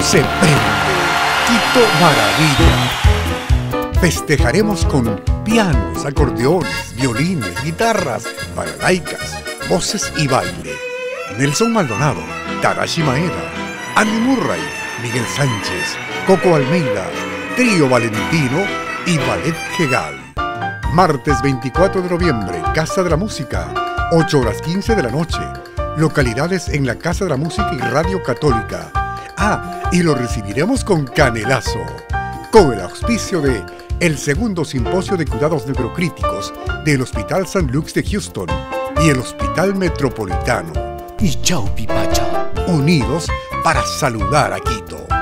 se prende. Quito Maravilla. Festejaremos con pianos, acordeones, violines, guitarras, balalaicas, voces y baile. Nelson Maldonado, Tarashi Maeda, Andy Murray, Miguel Sánchez, Coco Almeida, Trío Valentino y Ballet Gegal. Martes 24 de noviembre, Casa de la Música, 8:15 de la noche. Localidades en la Casa de la Música y Radio Católica. Y lo recibiremos con canelazo, con el auspicio de el segundo Simposio de Cuidados Neurocríticos del Hospital St. Luke's de Houston y el Hospital Metropolitano. Y chau, Pipacha. Unidos para saludar a Quito.